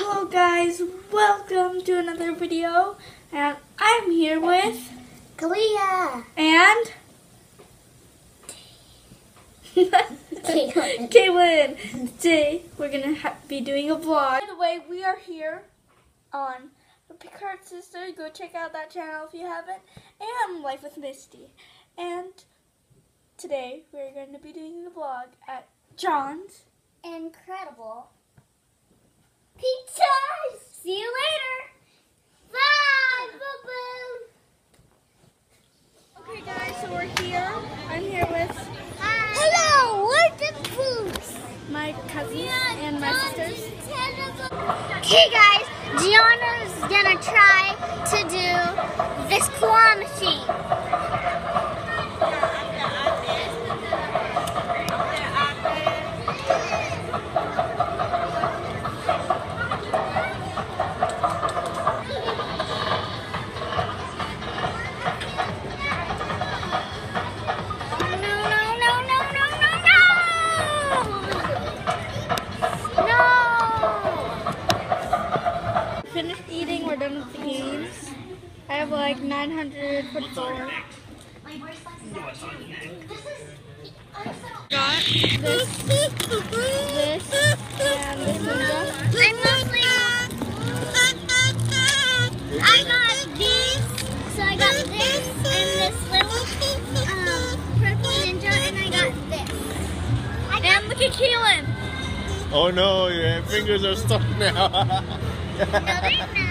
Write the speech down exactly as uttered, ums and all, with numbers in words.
Hello guys, welcome to another video, and I'm here with Kalia and Caitlin. Caitlin. Today we're gonna ha be doing a vlog. By the way, we are here on Picard Sister. Go check out that channel if you haven't, and Life with Misty. And today we're going to be doing a vlog at John's Incredible Pizzas. See you later. Bye. Boo boo. Okay guys, so we're here. I'm here with Hi. Hello. We're the Boots. my cousins and my sisters. Okay guys, Gianna's gonna try to do this claw machine. Finished eating, we're done with the games. I have like nine hundred forty-four. Got this, this, and this ninja. I mostly I got these, so I got this and this little um, purple ninja, and I got this. And look at Keelan. Oh no, your fingers are stuck now. No, they're not.